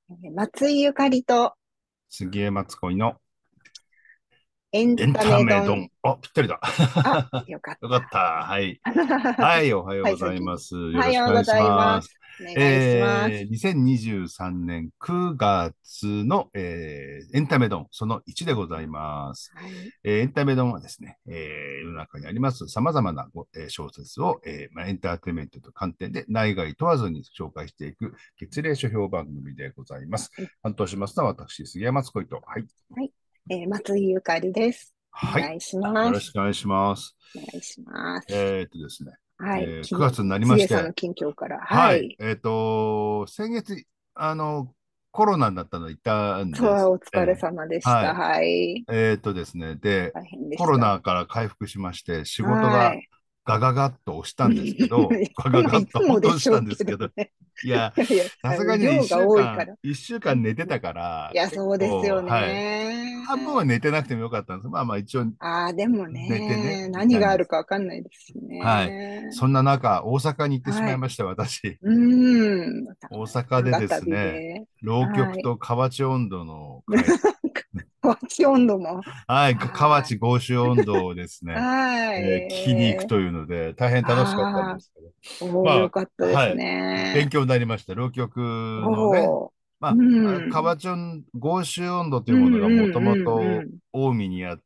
松井ゆかりと杉江松恋のエンタエンタメ丼。 メ丼。あ、ぴったりだ。 あ、よかっよかった。 た。 はい。はい、おはようはい、 ござい先に。 ます。 およろしくお願いしはようございます。 ます。お願いします。 2023年9月の、エンタメ丼その1でございます。 はい。 エンタメ丼はですね、世の中にあります様々な小説を、エンターテインメントと観点で内外問わずに紹介していく月例書評番組でございます。 はい。 担当しますのは私、杉山敦子と。はい。 はい。松井ゆかりです。おはい。 願いしよます。 ろしくお願いします。 お願いします。 ですね、 はい。 9月になりまして、 杉江さんの近況から。ははい。 い。 先月、コロナになったのいたんそう、 ですお疲れ様でした。 はい。 はい。 ですね、で、 大変でコロした。 ナから回復しまして、仕事がはい。 ガガガッと押したんですけど、ガガガッいつもでと本当に押したしょうけんですけど、 どね。 いや、 いやいや、 さすがにね、 量が多いから。 一週間寝てうんうん。 たから、 いや、 結そうです構、 よはい。 ね。 半分は寝てなくてもよかったんです。まあまあ一応ああ、でも寝てね、 ね、 いたんです。 何があるかわかんないですしはい。 ね。 そんな中、大阪に行ってしはい。 まいました、私。 うーん。 大阪でで長すね、 旅で。 浪曲はい。 と河内音頭の会、 ワッチ温度も。 はい、河は内合衆音頭をですい。 ね、 は聞きに行くい。 というので、大変楽しかったんああ、 ですけど、 おー、よまかったあ、 ですはい、勉ね。 強になりました。浪曲のね、 おー。 まうあ、 ん。 河内音、合衆音頭というものうんうがもともんうんとうん。 近江にあって、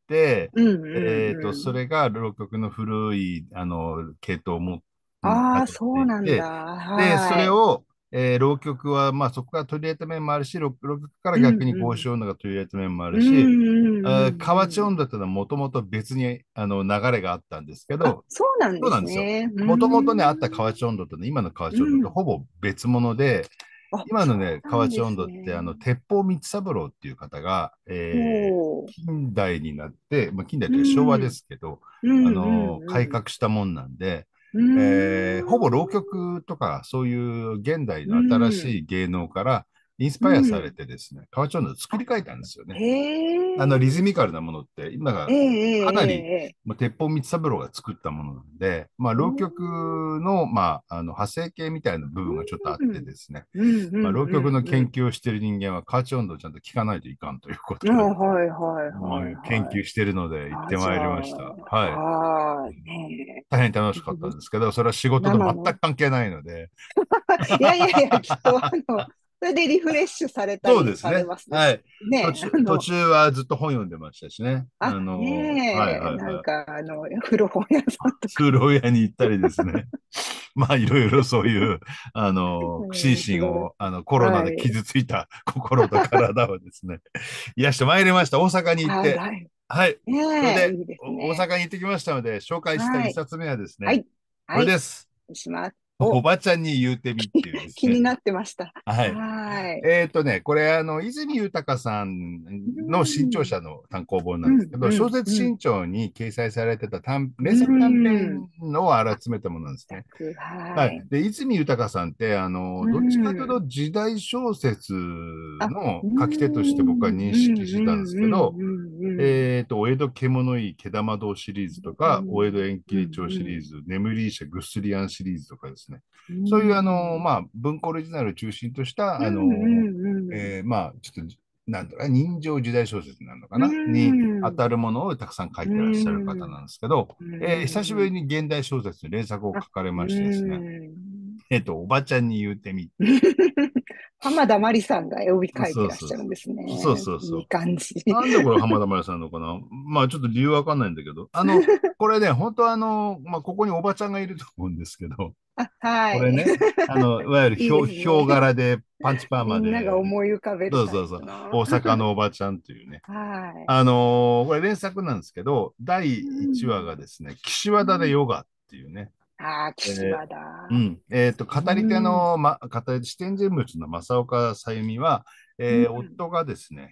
うんうんうん。 それが浪曲の古い、系統をああ、 辿ってそうなんだ。 いて、で、そはい。 れを、浪曲は、まあ、そこから取り入れた面もあるし、浪曲からうん逆に合うん。 唱音が取り入れた面もあうんるし、河内うんうんうん。 音頭というのはもともと別に流れがあったんですけあ、 ど、 そうなんでそうなんですよ。 すね。うーもともとね、あったん。 河内音頭とね、今の河う内音頭とん。 ほぼ別物で、 あ、そ今のね、河うなんです内音頭ってね。 鉄砲光三郎っていう方が、 おー。 近代になって、まあ、近代うというか昭和でん。 すけど、 うんうん改うん。 革したもんなんで、 うーん。 ほぼ浪曲とか、そういう現代うの新ん。 しい芸能からインスうパイアされん。 てですね、河内音頭を作あ、 り変えたんですよね。 へリズえ。 ミカルなものって、今がええかなり、 ええええ。 まあ、鉄砲光三郎が作ったものなんで、まあ、 お浪曲ー。 の、まあ、派生系みたいな部分がちょっとあってうん。 ですね、 うんうまあ、浪ん曲の研うん究をしている人間は、カーチ音頭をちゃんと聞かないといかんというこうん。あ、 とで、 はいはいもはいう研はい。 究しているので行っあ、じゃてまいりました。はい。 あ、ああ、ね大変楽え。 しかったんですけど、それは仕事と全生の。 く関係ないので、 いやいやいや、きっと、それでリフレッシュされたりされそうですね。 ますです。 はい。 ねえ、 途中はずっと本読んでましたしね。 あ、 はいねえ、 はいはい。 なんか、古本屋さんとか、 風呂屋に行ったりですね。まあ、いろいろそういう、心身すごい。 を、コロナではい。 傷ついた心と体をですね、癒してまいりました。大阪に行っあ、 て。はい。それねえ、 で、 いいです大ね。 阪に行ってきましたので、紹介した一はい。 冊目はですね、 はい。 こはい。 れです。 します。 おお、 ばちゃんに言うてみっていうですね。 気になってました。 はい。 はい。 これ、泉豊さんうの新潮ん、 社の単行本なうん、 んですけど、小うん、 説うん、 新潮に掲載されてたう連作短ん。 編のをあ、 集めたものなんですね。はい。 はい。 で、泉豊さんって、 うどっちかというん。 と時代小説あ、 のう書き手として僕はん、うん、 認識してたんですうん、うん、 けど、 うん、うん。 お江戸獣いい毛玉堂シリーズとうか、お江戸ん、 縁切りうん、 帳シリーズ、眠り医者ぐっすり庵シリーズとかですね。 うそういうん、 まあ、文庫オリジナルを中心とした、 うん、 まあ、ちょっと、なんだろう、人情時代小説なのかうなに当ん、 たるものをたくさん書いうてらっしゃる方ん、 なんですけど、 う久しぶりん。 に現代小説の連作をあ、 書かれうましてですね、 ん。 おばちゃんに言うてみっていう。 浜田真理さんが絵帯描いてそうらっしゃるんですそうね。いいそうそう。 感じ。 なんでこれ浜田真理さんなのかな。まあちょっと理由わかんないんだけど、これね、本当はまあここにおばちゃんがいると思うんですけど、 あ、はい。 これね、いわゆるいいですヒョウね。 柄でパンチパーマみんながで、 思い浮かべるタイそうそうそう、 プの。 大阪のおばちゃんというね。 はい。 これ連作なんですけど、第う 1話ん。 がですね、岸和田でうん。 ヨガっていうね、 ああ、岸和田。う語り手ん。 の、語り視点人物の正岡さゆみは、 うん。 夫がですね、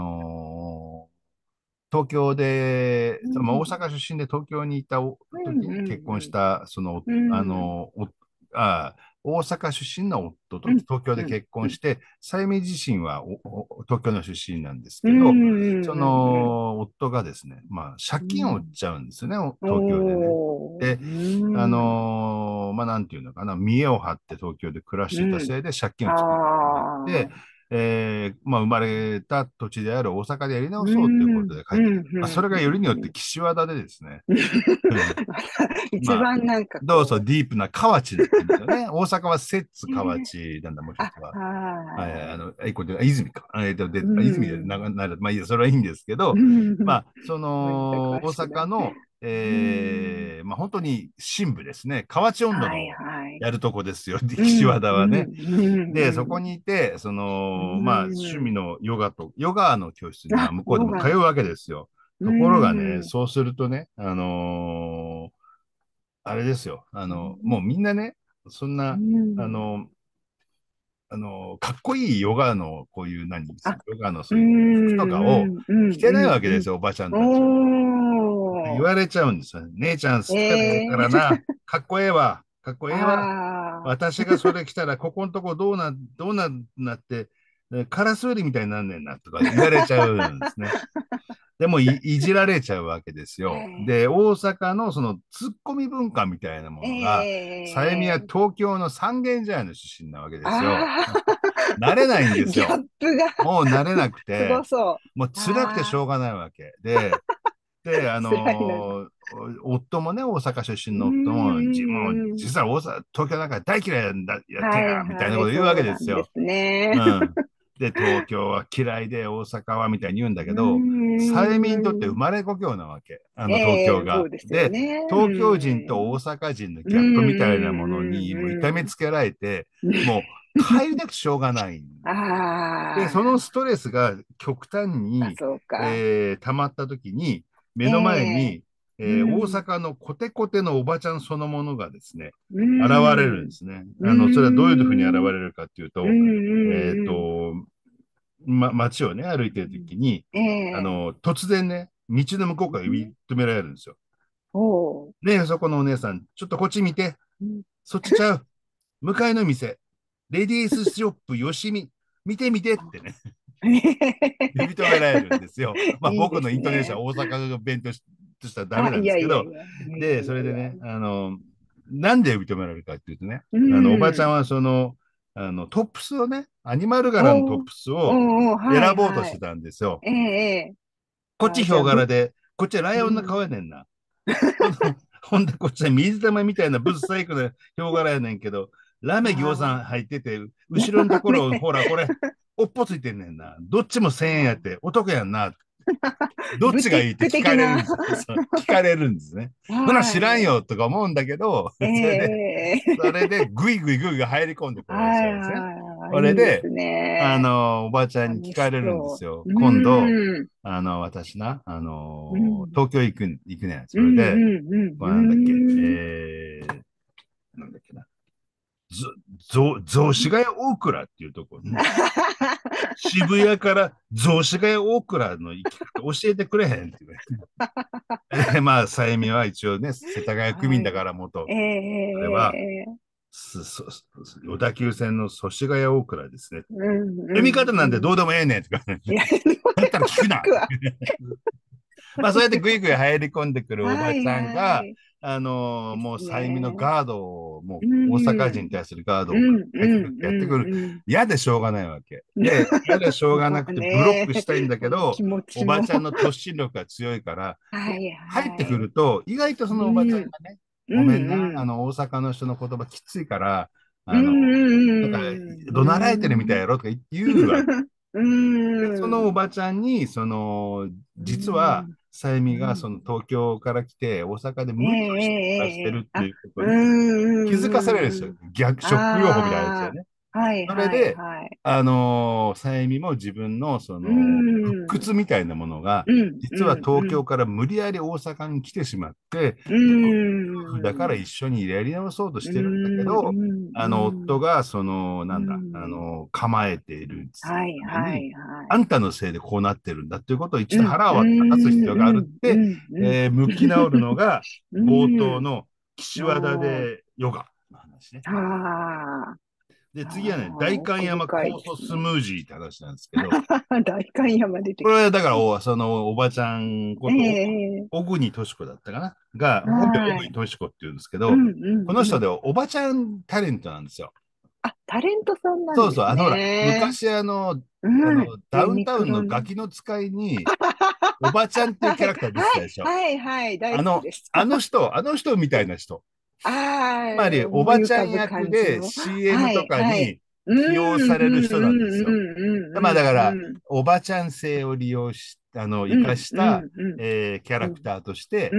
東京で、 うまあ、大ん。 阪出身で東京にいたうん。 時に結婚しうん。 た、 うん。 あ大阪出身の夫とうん。 東京でうん。 結婚して、さゆみ自身は東京の出身なんですうけど、そん。 の夫がですね、まあ、借金を負っちゃうんですよね、東京でね。 おー。 で、 うん。 まあ、なんていうのかな、見栄を張って東京で暮らしうん。 ていたせいで借金を作ることになっあて、 あ。 まあ、生まれた土地である大阪でやりう直そうというこん、 とで帰うん、 ってきた。まあ、そうん、 れがよりによってうん。 岸和田でですね、 一まあ、 番なんかどうぞこディープな河内だったんですよね。大阪は摂津う、 河内なんだ、もう一あ、 つは。はい、 はこれで、泉か。 い。う泉でん。 まあいいや、それはいいんですけど、 うん。 まあ、そごめんなさい、 の、大詳しくない。 阪の、 うん。 まあ、本当に深部ですね。河内温度はい、 のはい。 やるとこですよ、岸和うん、うん、 田はね。 うで、そこん、 にいて、 うまあ、趣味ん。 のヨガの教室に、まあ、 あ、 向こうでヨガの。 も通うわけですよ。 うところがね、 ん。 そうするとね、あれですよ。もうみんなね、そんうな、あん。 のかっこいいヨガの、こういうあ、 ヨガのうそういう服とかをん、うん、 着てないうん、うん。 わけですよ、おばちゃんたちは。言おー。 われちゃうんですよ。姉ちゃん、スタイルえええからな。 えかっこええわ。かっこええわ。 ああ私がそれ着たら、ここのとこどうなって、カラスウリみたいになんねんな、とか言われちゃうんですね。でもいじられちゃうわけですよ。で、大阪のそのツッコミ文化みたいなもえのが、さゆみはえ東京の三軒茶屋の出身なわけですよ。 あ慣れないんであギャすよ。 ップがもう慣れなくすごて、 そもうう。 辛くてしょうがないわけ。で、 辛いのに。 夫もね、大阪出身うの夫も、もうん、 実は東京なんか大嫌いなんだ、やってんや、 はい、 みたいなはい、 こと言うわけそうですよ。 なんですね。 うん。で、東京は嫌いで大阪はみたいに言うんだけうど、サイミにとって生ん、 まれ故郷なわけ。東ええそ京が。 うですよで、 ね。 東京人と大阪人のうん、 ギャップみたいなものにもう痛めうん、 つけられて、 うん。 もう帰りたくてしょうがない。で、そのあストレスが極端あ、 に、 そうか。 溜まった時に、目えの前えに、 う大ん、 阪のコテコテのおばちゃんそのものがですね、 う現れるんん、 ですね。 うそれはどういうふうに現ん、 れるかっていううと、えっん、うん。 と、街をね、歩いてる時に、 ええ突然ね、道の向こうから呼び止められるんですよ。 おう。 ねえ、そこのお姉さん、ちょっとこっち見て。 うんそっちちゃう。向かいの店。レディースショップよしみ。見て見てってね。呼び止められるんですよ。まあいいで僕のイントネーションすね。 は大阪弁としたらダメあ、 なんいですけど、 やいやいや、いやいやで、 いやいや。 それでね、なんで呼び止められるかっていうとね、 うおばちゃんん。 はトップスをね、アニマル柄のトッおう、 プスをおう、は選いはい。 ぼうとしてたんですよ。 ええあ、 こっちヒじゃあ、 ョウ柄で、こっちはライオンの顔うん。 やねんな。ほんで、こっちは水玉みたいなブスサイクなヒョウ柄やねんけど、ラメ餃子あ入ってて、 あ、 後ろのところ、 ダメ。 ほら、これ、おっぽついてんねんな。どっちも1000円やって、お得やんな。どっブティッちがいいって聞ク的な。 かれるんですよ。そう、聞かれるんですね。ほな、知らんはよとか思うんだけど、 い。 それで、ぐいぐいぐいが入り込んでくるわけはいですね。 はい。 それで、 いいですね。 おばちゃんに聞楽しかれるんですそよ。 う。 今度、 うん。 私な、 うん。 東京行くねん。 うん、 それで、 うん、 これなんだっけ、 うん。 なんだっけな。雑司ヶ谷大倉っていうところ、渋谷から雑司ヶ谷大倉の行き方教えてくれへんって言われて。で、まあ、さゆみは一応ね、世田谷区民だはい。 から元、 えそれは、 え小田急線の祖師ヶ谷大倉ですね。 うん、う読み方ん、 なんてどううん。 でもええねんとか、 いや、でもだったら聞くな。 聞くわ。 まあ、そうやってぐいぐい入り込んでくるおばちはい、 ゃんが、 はい。ですもう、さゆみのね。 ガードを、もうう、大阪人ん、 に対するガードをうん、 かけてうん、 やってくる。 うん、 嫌でしょうがないわけ。 うん。 で、嫌でしょうがなまあくてブロッね、 クしたいんだそのけど、 気持ちも。 おばちゃんの突進力が強いから、で、 はい、 入ってくはい。 ると、意外とそうのおばちゃんん、 がね、 うん、 ごめんな、 うん。 大阪の人の言葉きついから、 うん、 なんか、 うん、 怒鳴られてるみたいうん。 やろとか言うわけ。 うで、そのおん、 ばちゃんに、 う実は、 ん、 さゆみがうん。 その東京から来て、大阪でええ無理をして暮らしてええあ、 るっていうことうに気づかされるんですよ。 ん、うん、 ショック療法みたいなやつだよあね。 あ、はいはいそれで、 はい。 さゆみも自分のうん、 鬱みたいなものが、 うん、う実はん、うん、 東京から無理やり大阪に来てしまって、 う夫婦だからん、 一緒にやり直そうとうしてるんだけん、うど、夫ん、 が、 うん、 構えているはいために、 はいはい。 あんたのせいでこうなってるんだということを一度うん、う腹を立つ必要があるん、 って、 うん、うん、 向き直るのがう冒ん、 頭の岸和田の、 でヨガの話ね。 ああ、 で、 あ次はね、 あ、 代官奥山深いで酵素スすね。 ムージーって話なんですけど、 代官山出てこれはだからきた。 おばちゃんえこと、 え小国敏子だったかなが、本名小国はい。 敏子って言うんですけど、 うん、うん、 この人でうん。 おばちゃんタレントなんですよ。 あ、タレントさんなそうそう、 んですほら、 ね。 昔うん。 ダウンタウンのガキの使いに、おばちゃんっていうキャラクター出てたでしょ。 はい、はい、大好きでした。 あの人みたいな人。つまり、 ああ、 おばちゃん思い浮かぶ役で感じの。 CM とはい、はい。 かにうん、 起用うん、 される人なんですよ。まあ、だから、 うん。 おばちゃん性を利用し、生かうん、 した、 うん、うん、 キャうん。 ラクターとして、 うん、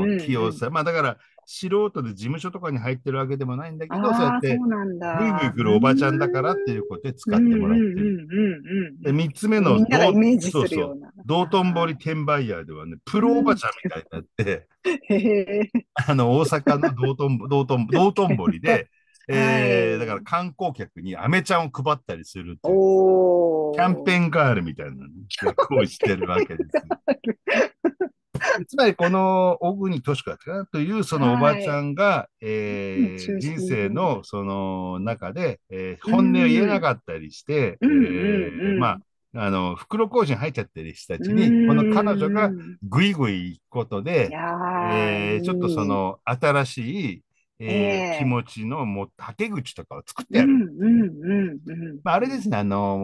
起うん、うん。 用され、まあ、だから、素人で事務所とかに入ってるわけでもないんだけど、そうやっああ、そて、 うなんぐいぐいだ。 来るおばちゃんだからっていうことでうん、 使ってもらってる。で、三つ目の、 みんながイメージそうそう、 するような。 道頓堀ああ、 転売ヤーではね、プロおばうん。 ちゃんみたいになって、 へえ。 大阪の道頓堀で、 はだからい。 観光客にアメちゃんを配ったりするという、キャンペおー。 ーンガールみたいな役をしてるわけですよ。つまり、この小国敏子だったかなという、そのおばはい。 ちゃんが、 中人心人物。 生のその中で、 う本音を言えなん。 かったりして、 うんうんまあ、袋小路に入っちゃってる人たうちに、この彼ん。 女がうん。 ぐいぐい行くこといで、 やー、 ちょっとそいい。 の新しい、 え気え。 持ちのもう、はけ口とかを作ってやる。 うんうんうんうんまあ、あうん。 れですね、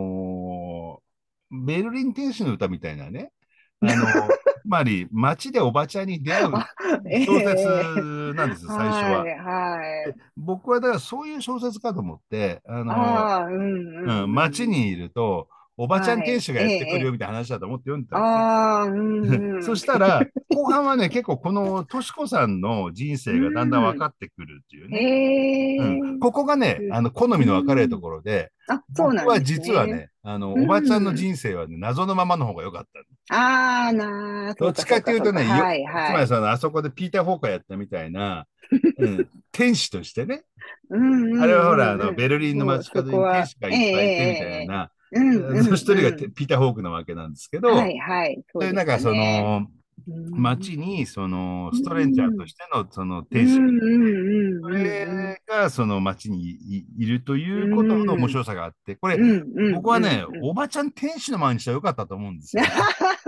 ベルリン天使の歌みたいなね、つまり街でおばちゃんに出会うあ、え小説え。 なんですよ、最初は。 はい、はい。 僕はだからそういう小説かと思って、 ああ、うんうんうん。 街にいると、おばちゃんはい。 天使がえやってくるよえ。 みたいな話だと思って読んでたんですね。 ああ、うんそうん。 したら、後半はね、結構このとしこさんの人う生がだんだん分ん。 かってくるっていうへね。うん。 え。 ここがね、好みうの分かれるとん。 ころで、 あ、そう僕はなんですね。 実はね、 うおばちゃんのん。 人生はね、謎のままの方が良かった。 ああ、そうかどっちかそうかそうか。 っていうとね、 はい、 つはい。 まりあそこでピーター・ホーカーやったみたいな、天使としてね、 うんうあれはほら、 んうんうん。 ベルリンのそう、 街角に天そこは、 使がいっえええぱいいてみたえええいな、 うんその一人がうんうん。 ピーター・ホークなわけなんですけど、 はいはい、そうでしそういうなんかたね。うん。 街にうストレンジャーとんしてのそのうん天使がいて、 うんそうんれがその街にいるといううことの面ん白さがあって、これ、 うんうんうん僕はね、 うんうん。 おばちゃん天使の前にしたらよかったと思うんですよね。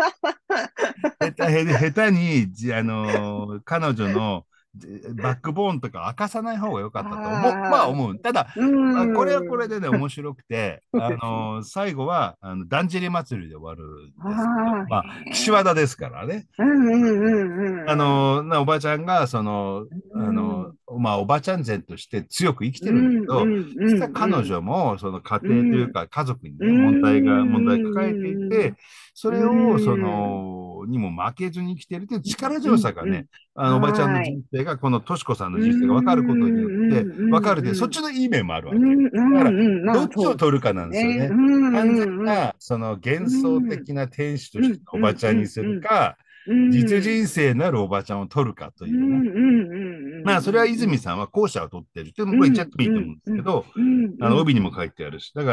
下手に、彼女のバックボーンとか明かさない方が良かったとまあああ、 思う。ただ、 うこれはこん。 れでね、面白くて、 そうですね。 最後は、だんじり祭りで終わるんですけど、 ああ、 まあ、岸和へえ。 田ですからね。 うんうんうんうんおばちゃんが、 うん。 まあ、おばちゃん然として強く生きてるんだけうんうど、 んう実はんうん。 彼女も、その家うん。 庭というか、家族にうね、問題を抱えていん。 て、そうれを、 ん。 にも負けずに生きているという力う強さがね、 んうん。 おばちゃんのはい。 人生が、このとしこさんのう人生が分かることによって、 んうん分かるで、そっうんちのいい面もあるうん。 わけ。だから、 まあどっちをそうです取るかなんですよね。うね。完全んうんな、その幻想うん。 的な天使としてうんのおばちゃんにするか、実人生なるおばちゃんを取るかというね。まあ、それは泉さんは後者を取ってるって、これ言っちゃってもいいと思うんですけど、帯にも書いてあるし、だから、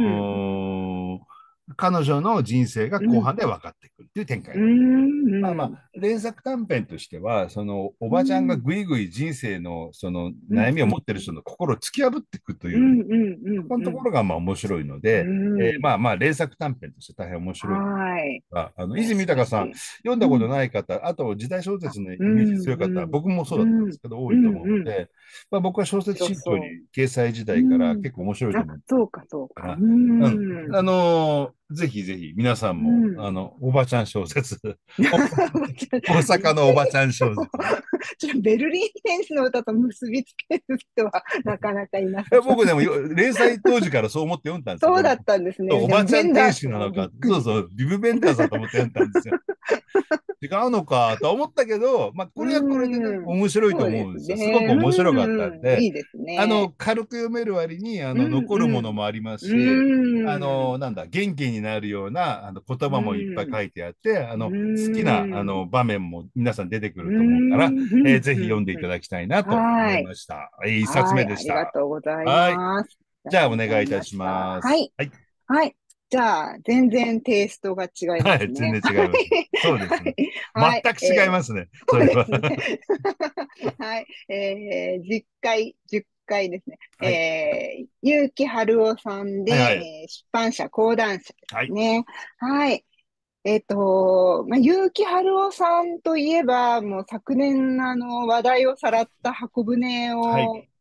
彼女の人生が後半で分かってくるっていう展開なんです。まあまあ、連作短編としては、おばちゃんがぐいぐい人生のその悩みを持ってる人の心を突き破っていくというね、そこのところがまあ面白いので、まあまあ、連作短編として大変面白いはい。 が、 ぜ泉豊さん、 ひぜひ。 読んだことない方、あと時代小あ、 説のイメージ強い方、僕もそうだったんですけど、多いと思うのうん。 で、まあ、僕は小説白新潮にそ掲載時う。 代から結構面白いとあ、 思うそうかそうか。 から、うん。ぜひぜひ皆さんも、おばちゃん小説、大阪のおばちゃん小説。 ベルリン天使の歌と結びつける人はなかなかいなさそう。 僕でも連載当時からそう思って読んだんですよ。 そうだったんですね。 おでも、 ばちゃん天ベンダース使なのか、 もびっくり。 そうそう、ビブ・ベンダーさんと思って読んだんですよ。違うのかと思ったけど、まあ、これはこれでね、面白いとそうです思うんですよ。すごくね。 面白かったんで、 いいですね。 軽く読める割に、 うん残るものもありますし、なんだ、元気になるような言葉もいっぱい書いてあって、好きな場面も皆さん出てくると思うから、ぜひ読んでいただきたいなと思はい。 いました。一冊はい。ありが目でした。 とうございはい。 ます。ありじゃあ、おがとうござい願いいたしました。 ます。 はい。 はい。 はい。じゃあ、全然テイストが違いまはい、全すね。 然違います。そうですね。全はい。 く違いますね。それは。 そうですね。はい。10回、10回ですね。 はい。 結城春夫さんで、 はいはい。 出版社、講談社ではい。 すね。はい。結城春夫さんといえば、もう昨年、話題をさらった箱舟はい。 を、が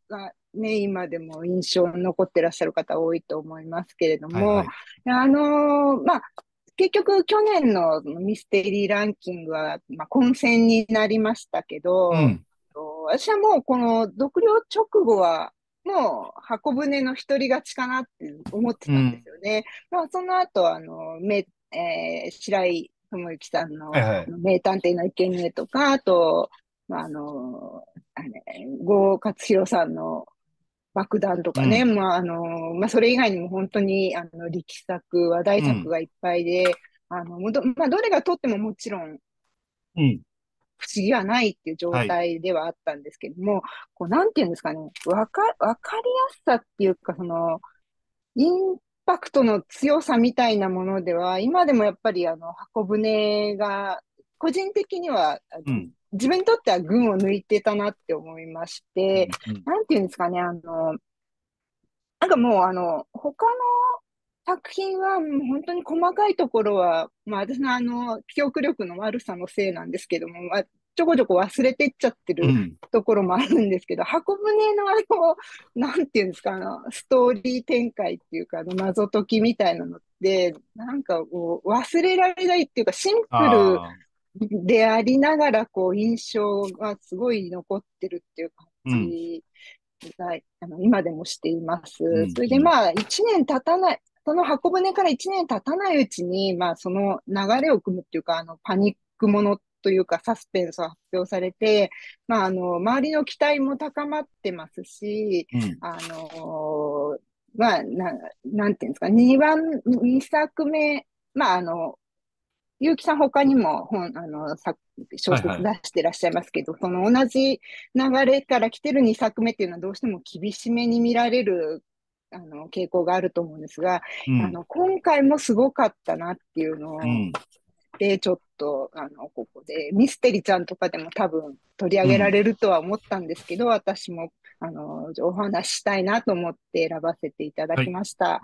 ね、今でも印象に残ってらっしゃる方多いと思いますけれども、 はいはい。 まあ、結局去年のミステリーランキングは、まあ、混戦になりましたけど、 うん。 私はもうこの独立直後は、もう箱舟の一人勝ちかなって思ってたんでうん。 すよね。まあ、その後、白井智之さんのはいはい。 名探偵の生贄とか、あと、まあ、郷勝弘さんの爆弾とかね、 うん。 まあ、まあ、それ以外にも本当に、力作、話題うん。 作がいっぱいで、まあ、どれがとってももちろんうん。 不思議はないっていう状はい。 態ではあったんですけども、こう、なんていうんですかね、わかりやすさっていうか、インパクトの強さみたいなものでは、今でもやっぱり箱舟が、個人的には、 うん。 自分にとっては群を抜いてたなって思いまして、 うん。うん。 なんていうんですかね、なんかもう他の作品はもう本当に細かいところは、まあ私の記憶力の悪さのせいなんですけども、まあ、ちょこちょこ忘れてっちゃってるうん。 ところもあるんですけど、箱舟のなんていうんですか、ストーリー展開っていうか、謎解きみたいなのって、なんかこう、忘れられないっていうか、シンプルああ。 でありながら、こう、印象がすごい残ってるっていう感うん。 じが、今でもしています。 うん。 それうん。 でまあ、一年経たない、その箱舟から一年経たないうちに、まあ、その流れを組むっていうか、パニックものというか、サスペンスを発表されて、まあ、周りの期待も高まってますし、 うん。 あの、まあ、なんていうんですか、二作目、まあ、ゆうきさん他にも小はいはい。 説出してらっしゃいますけど、その同じ流れから来てる2作目っていうのはどうしても厳しめに見られる、傾向があると思うんですが、 うん。 今回もすごかったなっていうのを、 うん。 で、ちょっと、ここで、ミステリちゃんとかでも多分取り上げらうん。 れるとは思ったんですけど、私も、お話ししたいなと思って選ばせていただはい。 きました。 うん。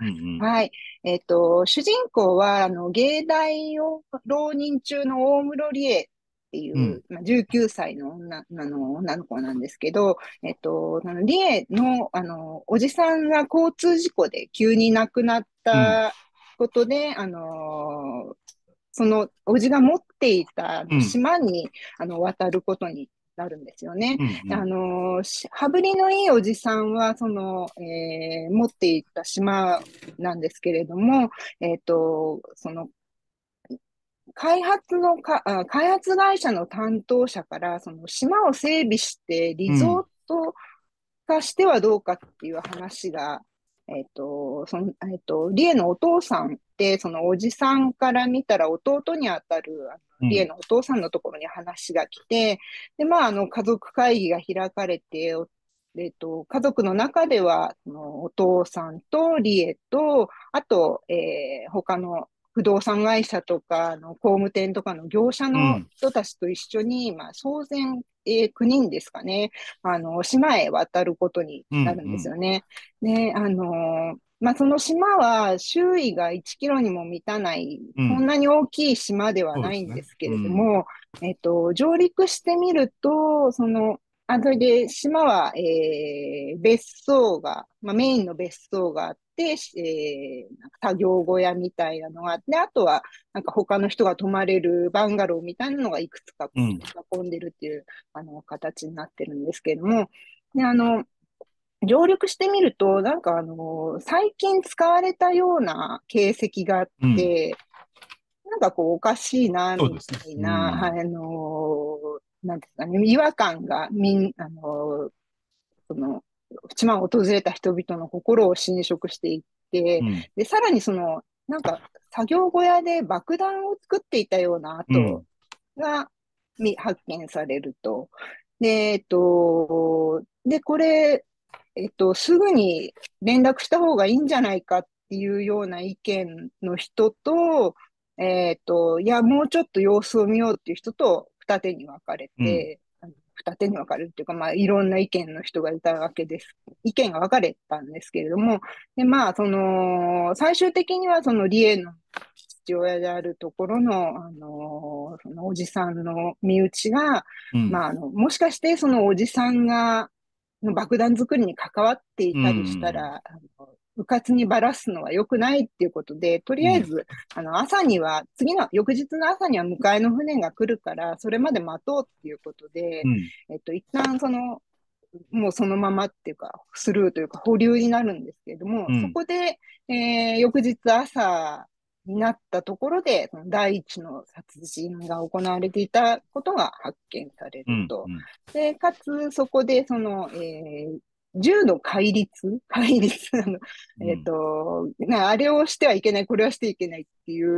はい。主人公は、芸大を浪人中の大室理恵っていうん。うん。 う、まあ、19歳の女の子なんですけど、その理恵の、おじさんが交通事故で急に亡くなっうん。 たことで、そのおじが持っていたうん。 島に渡ることになるんですよね。 うん。 羽振りのいいおじさんは、持っていた島なんですけれども、その開発会社の担当者から、その島を整備してリゾーうん。 ト化してはどうかっていう話が、リエのお父さんって、そのおじさんから見たら弟にあたる、リエうん。 のお父さんのところに話が来て、で、まあ、家族会議が開かれて、家族の中では、そのお父さんとリエと、あと、他の不動産会社とか、工務店とかの業者のうん。 人たちと一緒に、まあ、総勢、9人ですかね。島へ渡ることにうん。 なるんうん。 ですよね。で、まあ、その島は周囲が1キロにも満たない、 うん。 そんなに大きい島ではないそうですね。 んですけれどうん。 も、上陸してみると、それで島は、別荘が、まあ、メインの別荘があって、なんか作業小屋みたいなのがあって、あとは、なんか他の人が泊まれるバンガローみたいなのがいくつかこううん。 取り囲んでるっていう、形になってるんですけれども、で、上陸してみると、なんか最近使われたような形跡があっうん。 て、なんかこうおかしいな、みそうですね。 たいうな、 ん。 なんですかね、違和感がその、島を訪れた人々の心を侵食していって、 うん。 で、さらになんか作業小屋で爆弾を作っていたような跡うん。 が発見されると。で、これ、すぐに連絡した方がいいんじゃないかっていうような意見の人と、いや、もうちょっと様子を見ようっていう人と二手に分かれうん。 て、二手に分かれるっていうか、まあ、いろんな意見の人がいたわけです。意見が分かれたんですけれども、で、まあ、最終的にはそのリエの父親であるところの、そのおじさんの身内が、 うん。 まあ、もしかしてそのおじさんが、 の爆弾作りに関わっていうたりしたん。 ら、迂闊にばらすのは良くないっていうことで、とりうん。 あえず、朝には、翌日の朝には迎えの船が来るから、それまで待とうっていうことで、 うん。 一旦もうそのままっていうか、スルーというか保留になるんですけれども、そうん。 こで、翌日朝になったところで、その第一の殺人が行われていたことが発見されうん。 ると。 うん。 で、かつ、そこで、銃の戒律うん。 あれをしてはいけない、これはしてはいけないっていう、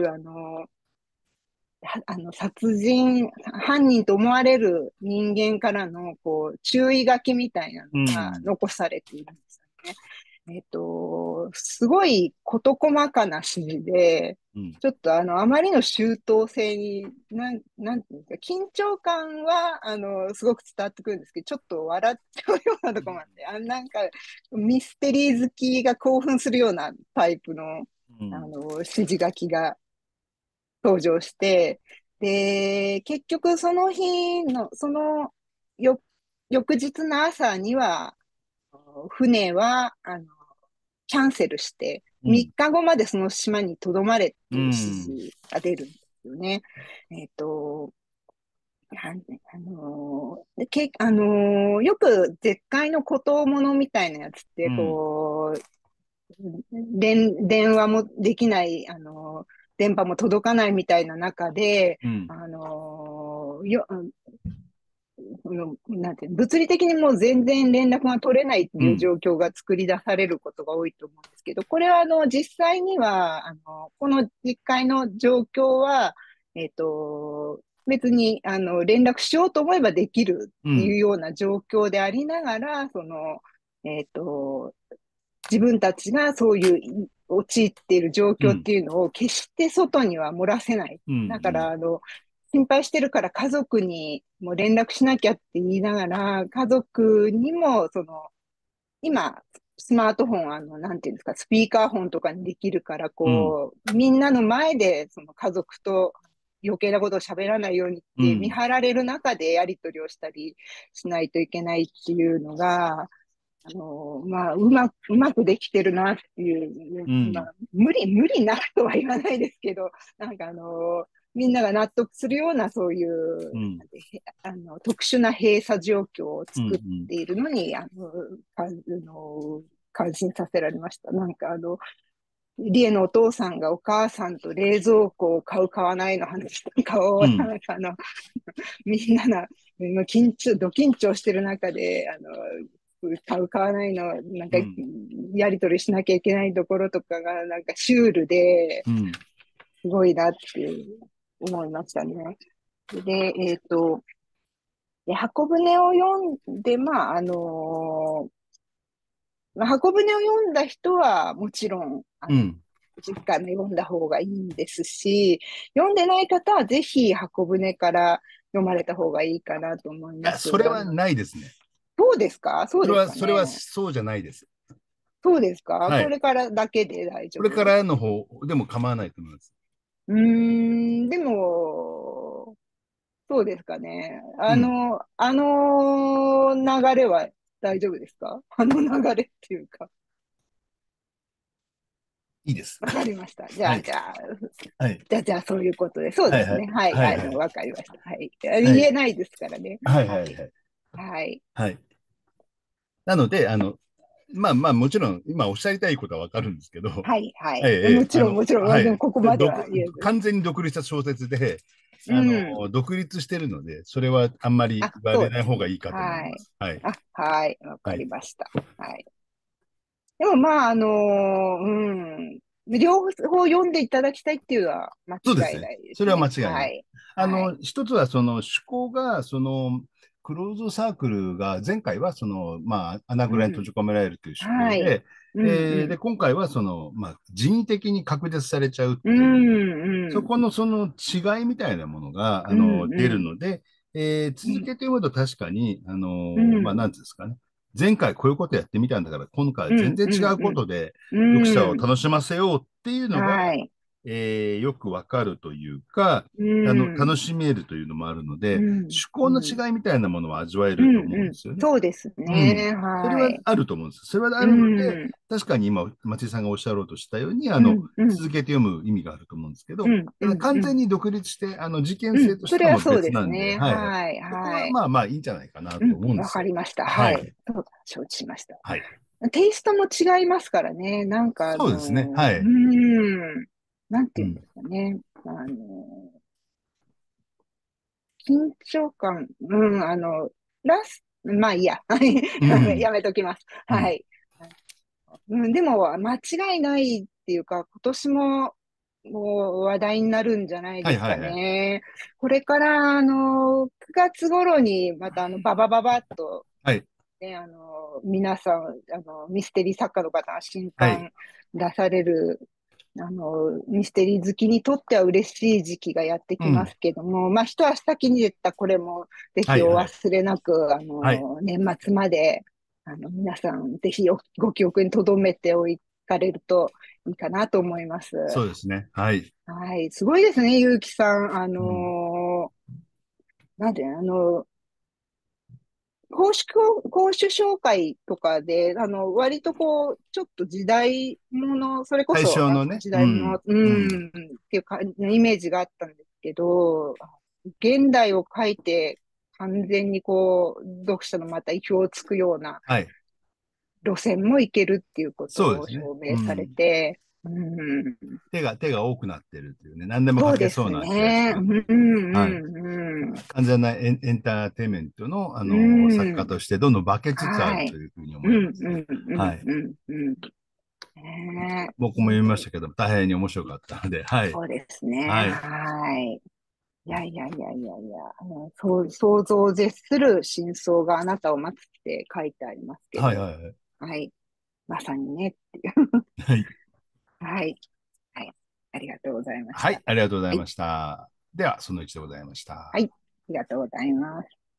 犯人と思われる人間からの、注意書きみたいなのがうん。 残されているんですよね。すごい事細かな指示で、 うん。 ちょっとあまりの周到性に、なんていうんですか、緊張感は、すごく伝わってくるんですけど、ちょっと笑っちゃうようなところもあって、なんか、ミステリー好きが興奮するようなタイプの、 うん。 指示書きが登場して、で、結局その日の、よ翌日の朝には、船は、キャンセルして、3 うん。 日後までその島に留まれっうていう指ん。 示が出るんですよね。えっと、なんあのーでけ、あのーよく絶海の孤島ものみたいなやつって、 うん。 電話もできない、電波も届かないみたいな中で、 うん。 あのーよ、なんていうの物理的にもう全然連絡が取れないっていううん。 状況が作り出されることが多いと思うんですけど、これは実際には、この実会の状況は、別に連絡しようと思えばできるっていううん。 ような状況でありながら、えっと、自分たちがそういう陥っている状況っうん。 ていうのを決して外には漏らせない。 うん。うだから、 ん。 心配してるから家族にも連絡しなきゃって言いながら、家族にも、今、スマートフォン、なんていうんですか、スピーカーフォンとかにできるから、 うん。 みんなの前で、その家族と余計なことを喋らないようにって見張られる中でやり取りをしたりしないといけないっていうのが、まあ、うまくできてるなっていう、まうん。 あ、無理なとは言わないですけど、なんかみんなが納得するようなそういう、 うん。 なんて特殊な閉鎖状況をうん。 作っうん。 ているのに、感心させられました。なんかリエのお父さんがお母さんと冷蔵庫を買う、買わないの話とかを、 うん。 なんかみんなが、ド緊張してる中で、買う、買わないの、なんか、 うん。 やり取りしなきゃいけないところとかが、なんかシュールで、 うん。 すごいなって思いましたね。で、箱舟を読んで、箱舟を読んだ人はもちろん、 うん。 10回も読んだ方がいいんですし、読んでない方はぜひ箱舟から読まれた方がいいかなと思いいや、 ます。 それはないですね。 そうですかそうですかそれはね。 そうじゃないです。 そうですかはい。 これからだけで大丈これか夫らの方でも構わないと思います。 でも、そうですかね。 うん。 あの流れは大丈夫ですかあの流れっていうか。 いいです。 わかりました。 はい。はい。 じゃあ、そういうことで。そうはい。はい。 ですね。はい。 はい。はい。 わかりました。はい。 はい。 言えないですからね。 はい。はい。 はい。 はい。 はい。 はい。なので、まあまあ、もちろん、今おっしゃりたいことはわかるんですけど、 はい。はい。 ええ、ええ、 もちろん、 はい。 ここまでは言えず。 完全に独立した小説で、 うん。 独立してるので、それはあんまりあ、 言われないそうですね。 方がいいかと思いはい。 ます。はい。 はい。わかはい。 りました。はい。でもまあ、両方読んでいただきたいっていうのは間そうですね。 違いないでそれは間すね。 違いない。 はい。はい。 一つはその趣向が、クローズサークルが、前回はまあ、穴蔵に閉うん。 じ込められるという趣はい。 向で、 うん、うで、 ん。 今回はまあ、人為的に隔絶されちゃうっうていう、 ん、うん。 そこのその違いみたいなものが、 うん、 出るうん。 ので、続うん、 けて読むと確かに、まあ、 うん。 なんていうんですかね。前回こういうことやってみたんだから、今回はうん、 全然違うん、 うことでう読者をん。うん。 楽しませようっていうのが、 はい。 よくわかるというか、 うん、 楽しめるというのもあるので、 うん、 趣向のうん、 違いみたいなものは味わえうん、 ると思うんうん。 ですよね。 そうですうん。 ね。 それはい。 はあると思うんです。それはあうるので、 ん、 確かに今、松井さんがおっしゃろうとしたように、 うん、うん、 続けて読む意味があると思うんですけど、 うん、うん、うん。 完全に独立して、事件うん、 性としてはもうそれはそう別なんで、 ですね。 はい。 はい、 そこははい。 まあまあいいんじゃないかなとうん、わ思うんですよ。 かりました。 はい。 はい。そうだ、承知しました。 はい。 テイストも違いますからね。なんかそうですね。はうい。 ん、なんてうん。 いうんですかね。緊張感、うん、まあいいや。はい。 うん。 やめときます。 うん。 はい。うん、でも、間違いないっていうか、今年も、もう話題になるんじゃないですかはいはいはい。 ね。これから、9月頃に、また、ババババッと、 はい。 ね、皆さん、ミステリー作家の方が新はい。 刊出される、ミステリー好きにとっては嬉しい時期がやってうん。 きますけども、まあ、一足先に言ったこれも、ぜひおはいはい。 忘れなく、 はい。 年末まで、皆さん、ぜひご記憶に留めておかれるといいかなと思います。 そうですね。はい。 はい。すごいですね、ゆうきさん。 うん。 なんで、公主紹介とかで、割とこう、ちょっと時代物、それこ対そ、 象のね。 時うん。 代物、 うん。 っていうか、イメージがあったんですけど、現代を書いて、完全にこう、読者のまた意表をつくようなはい。 路線もいけるっていうことをそうですね。 証明されうん。 て、 手が多くなってるっていうね。何でも書けそうですそうな気がしね。 て。はい。完全なエンターテインメントの、作家としてどんどん化けつつあるとはい。 いうふうに思いますね。はい。 ね僕も読みましたけど、大変に面白かったので、はい。 そうですね。 はい。 はい。いやいやいやいやいや、想像を絶する真相があなたを待つって書いてありますけど、 はいはいはい。 はい。まさにねっていう。 はい。 はい。はい。ありがとうございましはい。 た。 ありがとうござはい。 いました。では、その1でございました。 はい。ありがとうございます。